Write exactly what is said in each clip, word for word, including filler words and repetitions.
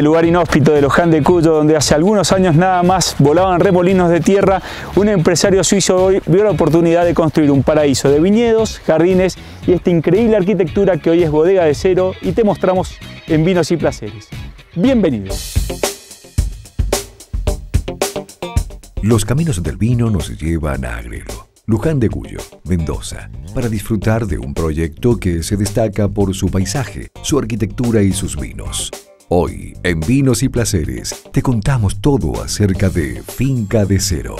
este lugar inhóspito de Luján de Cuyo, donde hace algunos años nada más volaban remolinos de tierra, un empresario suizo hoy vio la oportunidad de construir un paraíso de viñedos, jardines y esta increíble arquitectura que hoy es bodega de cero y te mostramos en Vinos y Placeres. Bienvenidos. Los caminos del vino nos llevan a Agrelo, Luján de Cuyo, Mendoza, para disfrutar de un proyecto que se destaca por su paisaje, su arquitectura y sus vinos. Hoy, en Vinos y Placeres, te contamos todo acerca de Finca de Cero.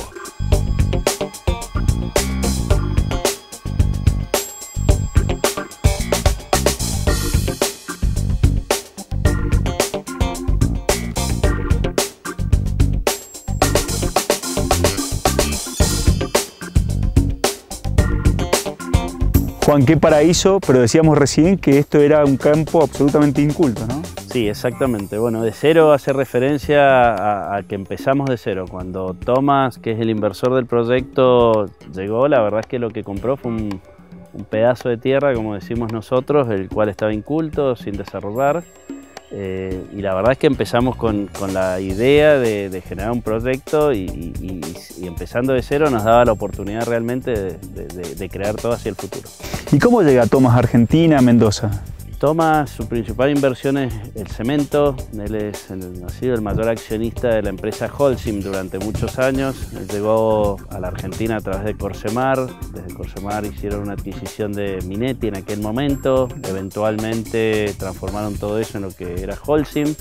Juan, qué paraíso, pero decíamos recién que esto era un campo absolutamente inculto, ¿no? Sí, exactamente. Bueno, de cero hace referencia a, a que empezamos de cero. Cuando Tomás, que es el inversor del proyecto, llegó, la verdad es que lo que compró fue un, un pedazo de tierra, como decimos nosotros, el cual estaba inculto, sin desarrollar. Eh, y la verdad es que empezamos con, con la idea de, de generar un proyecto y, y, y empezando de cero nos daba la oportunidad realmente de, de, de crear todo hacia el futuro. ¿Y cómo llega Tomás a Argentina, a Mendoza? Tomás, su principal inversión es el cemento. Él es el, ha sido el mayor accionista de la empresa Holcim durante muchos años. Él llegó a la Argentina a través de Corsemar. Desde Corsemar hicieron una adquisición de Minetti en aquel momento. Eventualmente transformaron todo eso en lo que era Holcim.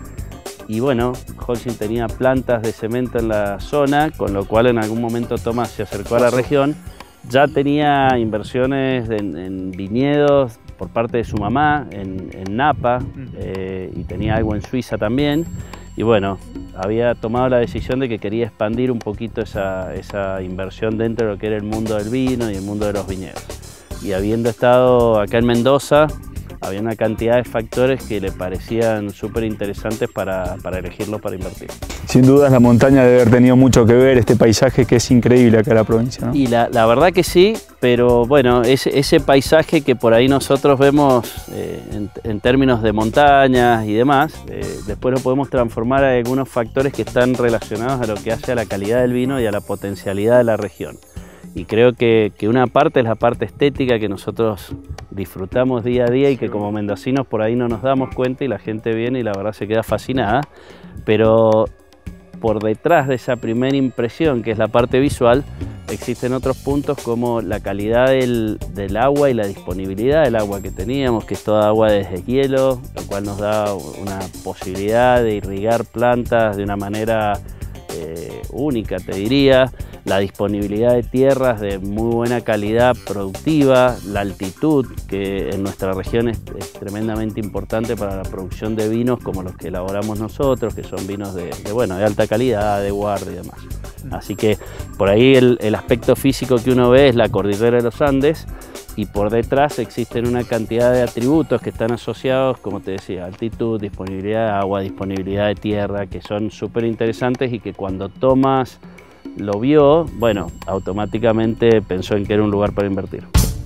Y bueno, Holcim tenía plantas de cemento en la zona, con lo cual en algún momento Tomás se acercó a la región. Ya tenía inversiones en, en viñedos por parte de su mamá, en, en Napa, eh, y tenía algo en Suiza también. Y bueno, había tomado la decisión de que quería expandir un poquito esa, esa inversión dentro de lo que era el mundo del vino y el mundo de los viñedos. Y habiendo estado acá en Mendoza, había una cantidad de factores que le parecían súper interesantes para, para elegirlo para invertir. Sin dudas la montaña debe haber tenido mucho que ver, este paisaje que es increíble acá en la provincia, ¿no? Y la, la verdad que sí, pero bueno, ese, ese paisaje que por ahí nosotros vemos eh, en, en términos de montañas y demás, eh, después lo podemos transformar a algunos factores que están relacionados a lo que hace a la calidad del vino y a la potencialidad de la región. Y creo que, que una parte es la parte estética que nosotros disfrutamos día a día y que como mendocinos por ahí no nos damos cuenta y la gente viene y la verdad se queda fascinada. Pero por detrás de esa primera impresión, que es la parte visual, existen otros puntos como la calidad del, del agua y la disponibilidad del agua que teníamos, que es toda agua de deshielo, lo cual nos da una posibilidad de irrigar plantas de una manera eh, única, te diría. La disponibilidad de tierras de muy buena calidad productiva, la altitud, que en nuestra región es, es tremendamente importante para la producción de vinos como los que elaboramos nosotros, que son vinos de, de, bueno, de alta calidad, de guardia y demás. Así que por ahí el, el aspecto físico que uno ve es la cordillera de los Andes y por detrás existen una cantidad de atributos que están asociados, como te decía, altitud, disponibilidad de agua, disponibilidad de tierra, que son súper interesantes y que cuando tomas lo vio, bueno, automáticamente pensó en que era un lugar para invertir.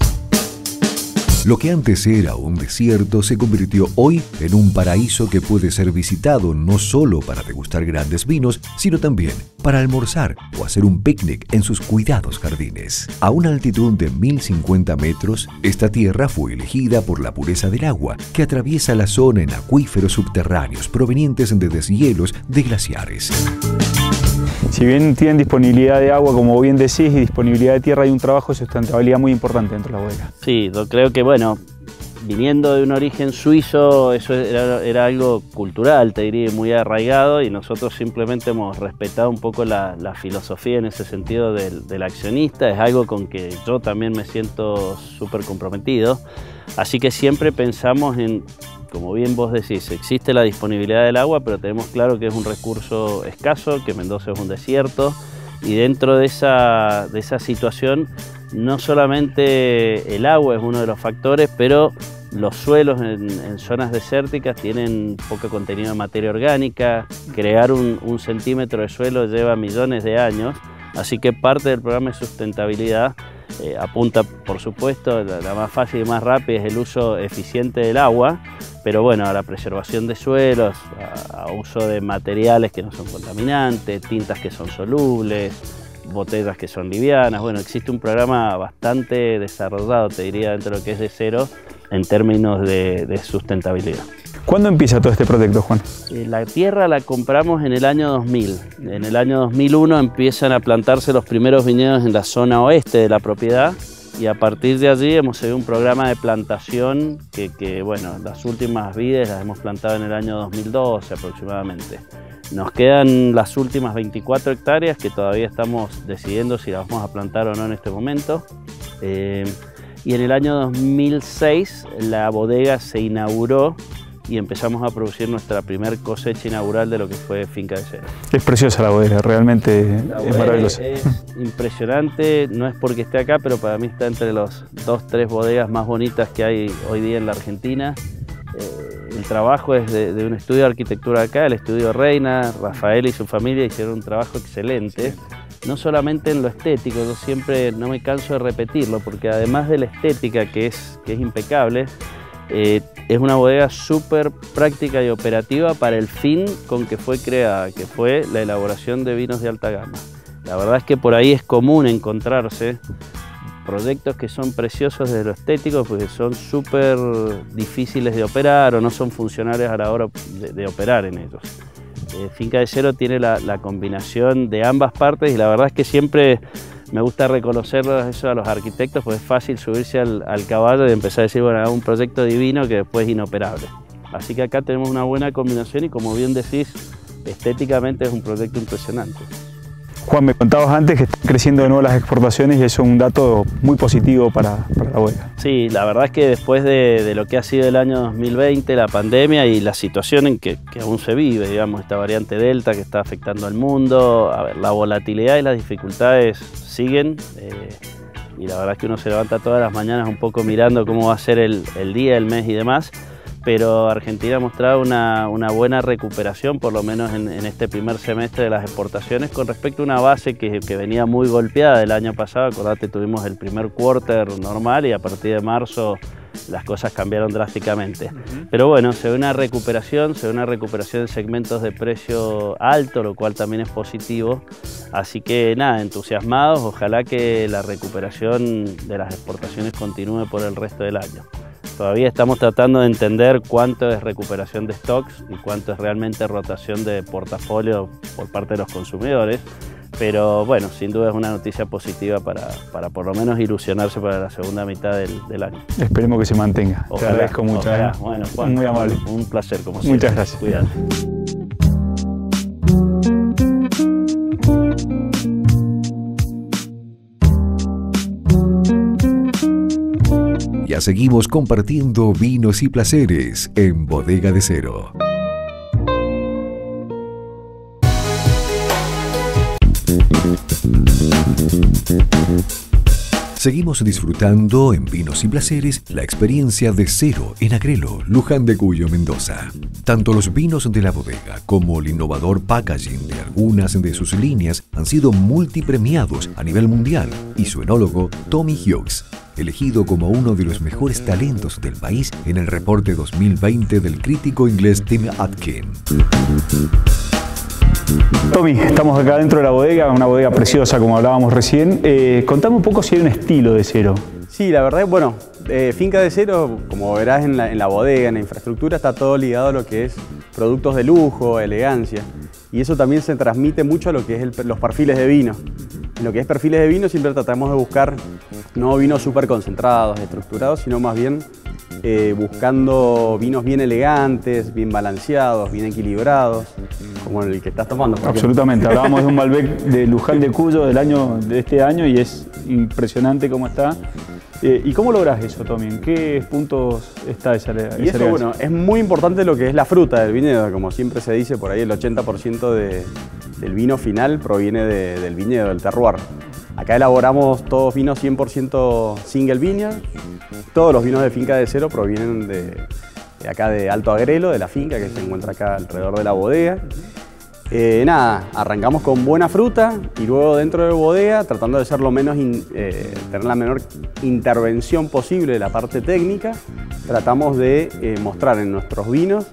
Lo que antes era un desierto se convirtió hoy en un paraíso que puede ser visitado no solo para degustar grandes vinos, sino también para almorzar o hacer un picnic en sus cuidados jardines. A una altitud de mil cincuenta metros, esta tierra fue elegida por la pureza del agua que atraviesa la zona en acuíferos subterráneos provenientes de deshielos de glaciares. Si bien tienen disponibilidad de agua, como bien decís, y disponibilidad de tierra, hay un trabajo de sustentabilidad muy importante dentro de la bodega. Sí, yo creo que, bueno, viniendo de un origen suizo, eso era, era algo cultural, te diría, muy arraigado, y nosotros simplemente hemos respetado un poco la, la filosofía en ese sentido del, del accionista. Es algo con que yo también me siento súper comprometido, así que siempre pensamos en, como bien vos decís, existe la disponibilidad del agua, pero tenemos claro que es un recurso escaso, que Mendoza es un desierto, y dentro de esa, de esa situación no solamente el agua es uno de los factores, pero los suelos en, en zonas desérticas tienen poco contenido de materia orgánica. Crear un, un centímetro de suelo lleva millones de años, así que parte del programa de sustentabilidad eh, apunta, por supuesto, la, la más fácil y más rápida es el uso eficiente del agua, pero bueno, a la preservación de suelos, a, a uso de materiales que no son contaminantes, tintas que son solubles, botellas que son livianas. Bueno, existe un programa bastante desarrollado, te diría, dentro de lo que es de cero en términos de, de sustentabilidad. ¿Cuándo empieza todo este proyecto, Juan? Eh, la tierra la compramos en el año dos mil. En el año dos mil uno empiezan a plantarse los primeros viñedos en la zona oeste de la propiedad y a partir de allí hemos seguido un programa de plantación que, que bueno, las últimas vides las hemos plantado en el año dos mil doce aproximadamente. Nos quedan las últimas veinticuatro hectáreas que todavía estamos decidiendo si las vamos a plantar o no en este momento. Eh, y en el año dos mil seis la bodega se inauguró y empezamos a producir nuestra primer cosecha inaugural de lo que fue Finca de Cero. Es preciosa la bodega, realmente la es maravillosa. Es impresionante, no es porque esté acá, pero para mí está entre los dos, tres bodegas más bonitas que hay hoy día en la Argentina. Eh, el trabajo es de, de un estudio de arquitectura acá, el estudio Reina. Rafael y su familia hicieron un trabajo excelente, no solamente en lo estético, yo siempre no me canso de repetirlo, porque además de la estética que es, que es impecable, Eh, es una bodega súper práctica y operativa para el fin con que fue creada, que fue la elaboración de vinos de alta gama. La verdad es que por ahí es común encontrarse proyectos que son preciosos desde lo estético, porque son súper difíciles de operar o no son funcionales a la hora de, de operar en ellos. Eh, Finca de Cero tiene la, la combinación de ambas partes y la verdad es que siempre me gusta reconocerlo eso a los arquitectos, pues es fácil subirse al, al caballo y empezar a decir, bueno, hago un proyecto divino que después es inoperable. Así que acá tenemos una buena combinación y como bien decís, estéticamente es un proyecto impresionante. Juan, me contabas antes que están creciendo de nuevo las exportaciones y eso es un dato muy positivo para, para la bodega. Sí, la verdad es que después de, de lo que ha sido el año dos mil veinte, la pandemia y la situación en que, que aún se vive, digamos, esta variante Delta que está afectando al mundo, a ver, la volatilidad y las dificultades siguen eh, y la verdad es que uno se levanta todas las mañanas un poco mirando cómo va a ser el, el día, el mes y demás. Pero Argentina ha mostrado una, una buena recuperación, por lo menos en, en este primer semestre de las exportaciones, con respecto a una base que, que venía muy golpeada el año pasado. Acordate, tuvimos el primer quarter normal y a partir de marzo las cosas cambiaron drásticamente. Uh-huh. Pero bueno, se ve una recuperación, se ve una recuperación en segmentos de precio alto, lo cual también es positivo. Así que nada, entusiasmados, ojalá que la recuperación de las exportaciones continúe por el resto del año. Todavía estamos tratando de entender cuánto es recuperación de stocks y cuánto es realmente rotación de portafolio por parte de los consumidores, pero bueno, sin duda es una noticia positiva para, para por lo menos ilusionarse para la segunda mitad del, del año. Esperemos que se mantenga. Ojalá, te agradezco mucho. Ojalá. Bueno, Juan, muy amable. Un placer como siempre. Muchas gracias. Cuídate. Ya seguimos compartiendo vinos y placeres en Bodega de Cero. Seguimos disfrutando en Vinos y Placeres la experiencia de Cero en Agrelo, Luján de Cuyo, Mendoza. Tanto los vinos de la bodega como el innovador packaging de algunas de sus líneas han sido multipremiados a nivel mundial y su enólogo Tommy Hughes, elegido como uno de los mejores talentos del país en el reporte dos mil veinte del crítico inglés Tim Atkin. Tommy, estamos acá dentro de la bodega, una bodega preciosa como hablábamos recién. Eh, contame un poco si hay un estilo de Cero. Sí, la verdad, bueno, eh, Finca de Cero, como verás en la, en la bodega, en la infraestructura, está todo ligado a lo que es productos de lujo, elegancia. Y eso también se transmite mucho a lo que es el, los perfiles de vino. En lo que es perfiles de vino siempre tratamos de buscar no vinos súper concentrados, estructurados, sino más bien eh, buscando vinos bien elegantes, bien balanceados, bien equilibrados, como el que estás tomando. Absolutamente, hablábamos de un Malbec de Luján de Cuyo del año, de este año y es impresionante cómo está. Eh, ¿Y cómo lográs eso, Tommy? ¿En qué puntos está esa elegancia? Y eso, bueno, es muy importante lo que es la fruta del viñedo. Como siempre se dice, por ahí el ochenta por ciento de, del vino final proviene de, del viñedo, del terroir. Acá elaboramos todos vinos cien por ciento single vineyard. Todos los vinos de Finca de Cero provienen de, de acá de Alto Agrelo, de la finca que se encuentra acá alrededor de la bodega. Eh, nada, arrancamos con buena fruta y luego dentro de la bodega, tratando de ser lo menos in, eh, tener la menor intervención posible de la parte técnica, tratamos de eh, mostrar en nuestros vinos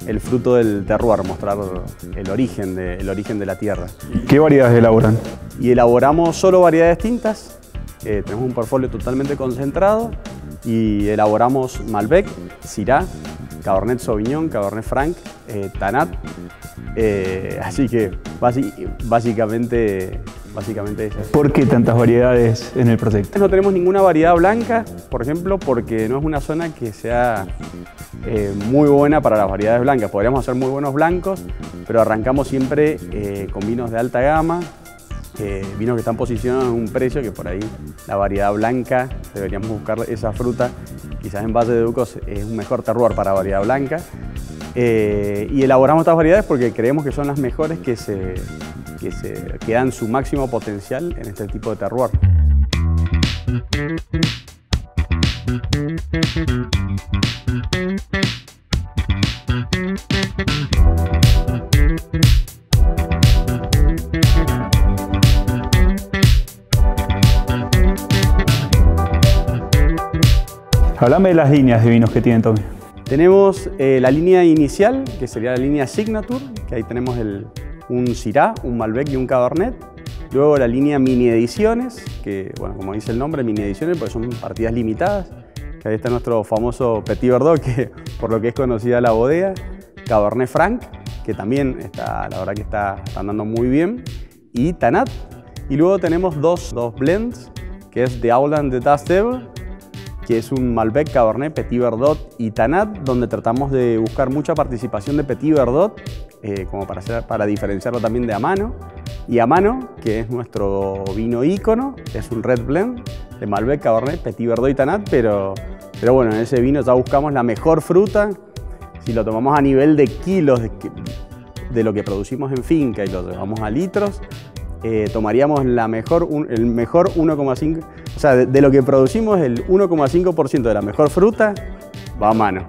el fruto del terroir, mostrar el origen, de, el origen de la tierra. ¿Qué variedades elaboran? Y elaboramos solo variedades tintas, eh, tenemos un portfolio totalmente concentrado y elaboramos Malbec, Syrah, Cabernet Sauvignon, Cabernet Franc, eh, Tanat, eh, así que básicamente, básicamente eso. ¿Por qué tantas variedades en el proyecto? No tenemos ninguna variedad blanca, por ejemplo, porque no es una zona que sea eh, muy buena para las variedades blancas. Podríamos hacer muy buenos blancos, pero arrancamos siempre eh, con vinos de alta gama, eh, vinos que están posicionados en un precio que por ahí la variedad blanca, deberíamos buscar esa fruta. Quizás en Valle de Ducos es un mejor terroir para variedad blanca. Eh, y elaboramos estas variedades porque creemos que son las mejores que, se, que, se, que dan su máximo potencial en este tipo de terroir. Háblame de las líneas de vinos que tienen, Tommy. Tenemos eh, la línea inicial, que sería la línea Signature, que ahí tenemos el, un Syrah, un Malbec y un Cabernet. Luego la línea Mini Ediciones, que, bueno, como dice el nombre, Mini Ediciones, pues son partidas limitadas. Que ahí está nuestro famoso Petit Verdot, que por lo que es conocida la bodega. Cabernet Franc, que también está, la verdad que está, está andando muy bien. Y Tanat. Y luego tenemos dos, dos blends, que es The Owl and the Dust Devil, que es un Malbec, Cabernet, Petit Verdot y Tanat, donde tratamos de buscar mucha participación de Petit Verdot, eh, como para, hacer, para diferenciarlo también de Amano. Y Amano, que es nuestro vino ícono, es un Red Blend de Malbec, Cabernet, Petit Verdot y Tanat, pero, pero bueno, en ese vino ya buscamos la mejor fruta. Si lo tomamos a nivel de kilos de, de lo que producimos en finca y lo llevamos a litros, Eh, tomaríamos la mejor, un, el mejor uno coma cinco, o sea, de, de lo que producimos, el uno coma cinco por ciento de la mejor fruta va a mano.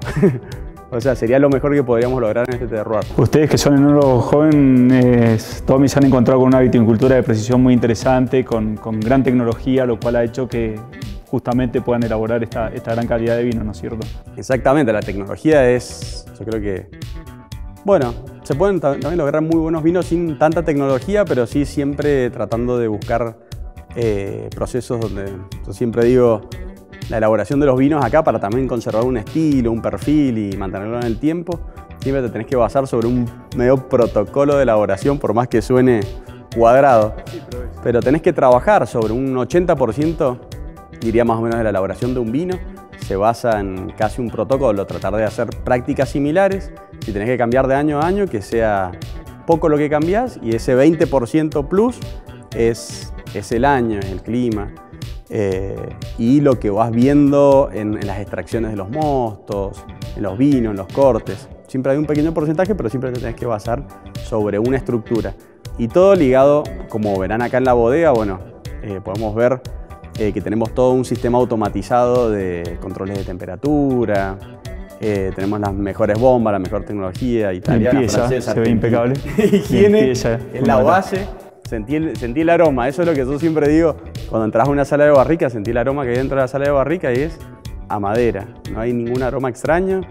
O sea, sería lo mejor que podríamos lograr en este terroir. Ustedes que son unos jóvenes, Tommy, se han encontrado con una viticultura de precisión muy interesante, con, con gran tecnología, lo cual ha hecho que justamente puedan elaborar esta, esta gran calidad de vino, ¿no es cierto? Exactamente, la tecnología es, yo creo que, bueno, se pueden también lograr muy buenos vinos sin tanta tecnología, pero sí siempre tratando de buscar eh, procesos donde, yo siempre digo, la elaboración de los vinos acá para también conservar un estilo, un perfil y mantenerlo en el tiempo, siempre te tenés que basar sobre un medio protocolo de elaboración, por más que suene cuadrado, pero tenés que trabajar sobre un ochenta por ciento, diría más o menos, de la elaboración de un vino. Se basa en casi un protocolo, tratar de hacer prácticas similares. Si tenés que cambiar de año a año, que sea poco lo que cambiás, y ese veinte por ciento plus es, es el año, es el clima, eh, y lo que vas viendo en, en las extracciones de los mostos, en los vinos, en los cortes. Siempre hay un pequeño porcentaje, pero siempre te tenés que basar sobre una estructura. Y todo ligado, como verán acá en la bodega, bueno, eh, podemos ver Eh, que tenemos todo un sistema automatizado de controles de temperatura, eh, tenemos las mejores bombas, la mejor tecnología italiana, Limpieza, francesa, se ve impecable. Higiene, es la base, sentí el, sentí el aroma, eso es lo que yo siempre digo, cuando entras a una sala de barrica, sentí el aroma que hay dentro de la sala de barrica y es a madera, no hay ningún aroma extraño.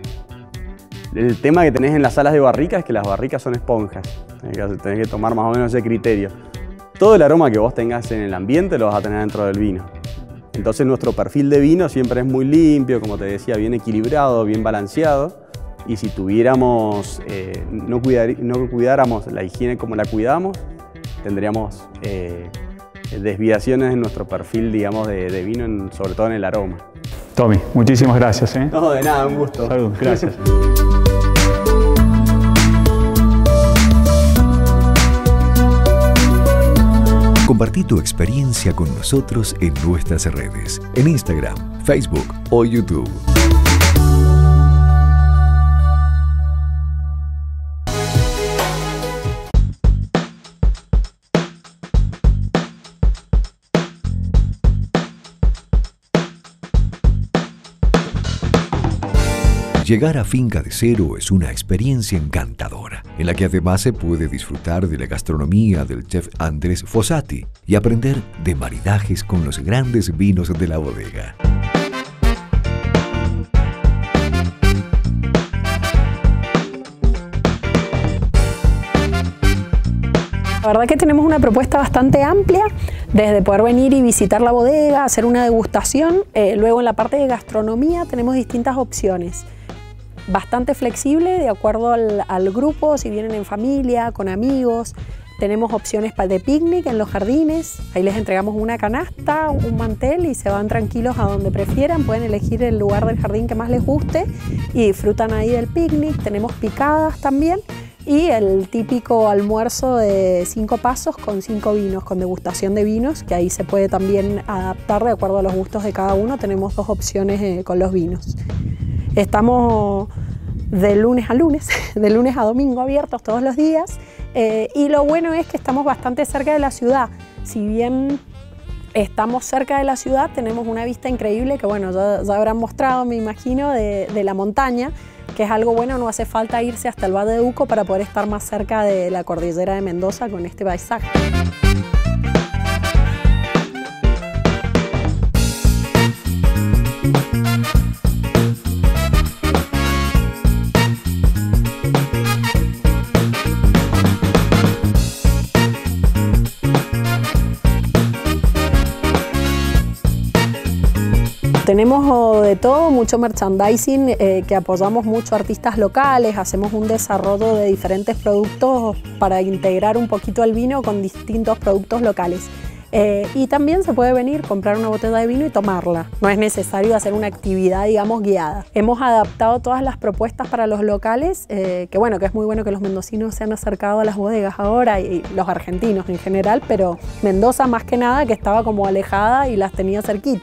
El tema que tenés en las salas de barrica es que las barricas son esponjas, tenés que tomar más o menos ese criterio. Todo el aroma que vos tengas en el ambiente lo vas a tener dentro del vino. Entonces nuestro perfil de vino siempre es muy limpio, como te decía, bien equilibrado, bien balanceado. Y si tuviéramos, eh, no, cuidar, no cuidáramos la higiene como la cuidamos, tendríamos eh, desviaciones en nuestro perfil, digamos, de, de vino, en, sobre todo en el aroma. Tommy, muchísimas gracias. ¿eh? No, de nada, un gusto. Salud, gracias. Compartí tu experiencia con nosotros en nuestras redes, en Instagram, Facebook o YouTube. Llegar a Finca de Cero es una experiencia encantadora, en la que además se puede disfrutar de la gastronomía del chef Andrés Fossati y aprender de maridajes con los grandes vinos de la bodega. verdad que tenemos una propuesta bastante amplia, desde poder venir y visitar la bodega, hacer una degustación. Eh, luego en la parte de gastronomía tenemos distintas opciones. Bastante flexible de acuerdo al, al grupo, si vienen en familia, con amigos. Tenemos opciones de picnic en los jardines, ahí les entregamos una canasta, un mantel y se van tranquilos a donde prefieran, pueden elegir el lugar del jardín que más les guste y disfrutan ahí del picnic. Tenemos picadas también y el típico almuerzo de cinco pasos con cinco vinos, con degustación de vinos, que ahí se puede también adaptar de acuerdo a los gustos de cada uno. Tenemos dos opciones eh, con los vinos. Estamos de lunes a lunes, de lunes a domingo abiertos todos los días. Eh, y lo bueno es que estamos bastante cerca de la ciudad. Si bien estamos cerca de la ciudad, tenemos una vista increíble que bueno, ya, ya habrán mostrado, me imagino, de, de la montaña, que es algo bueno, no hace falta irse hasta el Valle de Uco para poder estar más cerca de la cordillera de Mendoza con este paisaje. Tenemos de todo, mucho merchandising, eh, que apoyamos mucho a artistas locales, hacemos un desarrollo de diferentes productos para integrar un poquito el vino con distintos productos locales. Eh, y también se puede venir, comprar una botella de vino y tomarla. No es necesario hacer una actividad, digamos, guiada. Hemos adaptado todas las propuestas para los locales, eh, que bueno, que es muy bueno que los mendocinos se han acercado a las bodegas ahora y, y los argentinos en general, pero Mendoza más que nada, que estaba como alejada y las tenía cerquita.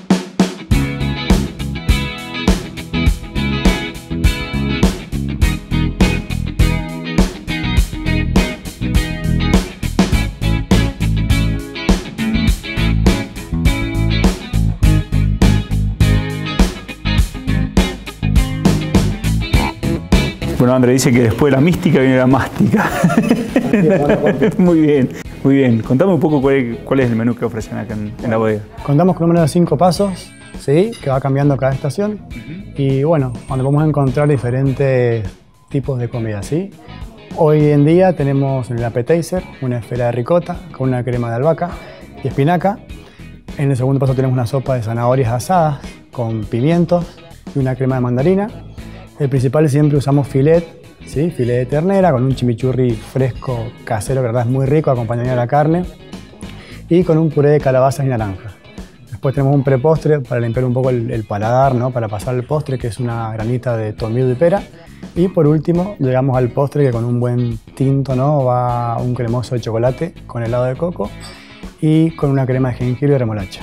Bueno, André dice que después de la mística viene la mástica. Muy bien, muy bien. Contame un poco cuál es, cuál es el menú que ofrecen acá en, en la bodega. Contamos con un menú de cinco pasos, ¿sí? Que va cambiando cada estación. Uh-huh. Y bueno, donde podemos encontrar diferentes tipos de comida, ¿sí? Hoy en día tenemos en el appetizer una esfera de ricota con una crema de albahaca y espinaca. En el segundo paso tenemos una sopa de zanahorias asadas con pimientos y una crema de mandarina. El principal siempre usamos filet, ¿sí? Filet de ternera con un chimichurri fresco casero, que la verdad es muy rico, acompañado de la carne, y con un puré de calabazas y naranja. Después tenemos un prepostre para limpiar un poco el, el paladar, ¿no? Para pasar al postre, que es una granita de tomillo y pera. Y por último llegamos al postre, que con un buen tinto, ¿no? Va un cremoso de chocolate con helado de coco y con una crema de jengibre y remolacha.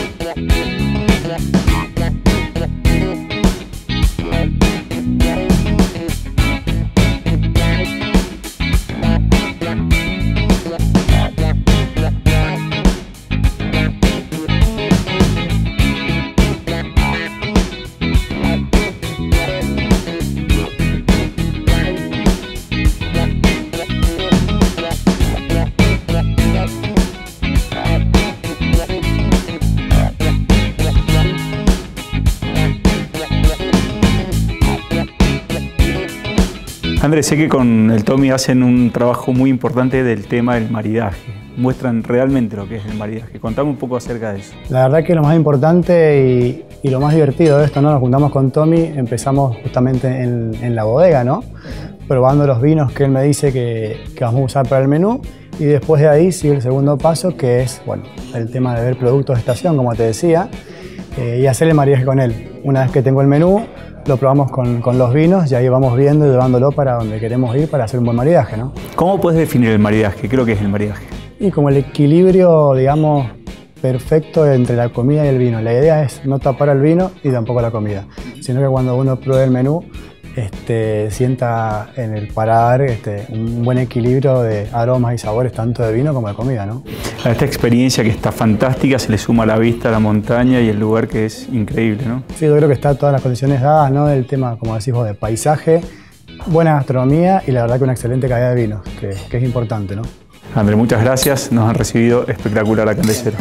Andrés, sé que con el Tommy hacen un trabajo muy importante del tema del maridaje. Muestran realmente lo que es el maridaje. Contame un poco acerca de eso. La verdad que lo más importante y, y lo más divertido de esto, ¿no? Nos juntamos con Tommy, empezamos justamente en, en la bodega, ¿no? Probando los vinos que él me dice que, que vamos a usar para el menú. Y después de ahí sigue el segundo paso, que es, bueno, el tema de ver productos de estación, como te decía, eh, y hacer el maridaje con él. Una vez que tengo el menú, lo probamos con, con los vinos y ahí vamos viendo y llevándolo para donde queremos ir para hacer un buen maridaje, ¿no? ¿Cómo puedes definir el maridaje? ¿Qué es lo que es el maridaje? Y como el equilibrio, digamos, perfecto entre la comida y el vino. La idea es no tapar al vino y tampoco a la comida, sino que cuando uno pruebe el menú, este, sienta en el paladar este, un buen equilibrio de aromas y sabores tanto de vino como de comida, ¿no? A esta experiencia que está fantástica se le suma la vista a la montaña y el lugar que es increíble, ¿no? Sí, yo creo que está todas las condiciones dadas, ¿no? Del tema, como decís vos, de paisaje, buena gastronomía y la verdad que una excelente calidad de vinos, que, que es importante, ¿no? André, muchas gracias, nos han recibido espectacular acá en Lecero.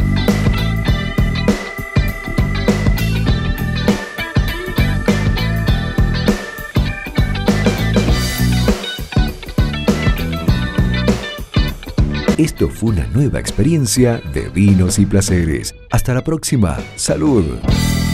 Esto fue una nueva experiencia de Vinos y Placeres. Hasta la próxima. ¡Salud!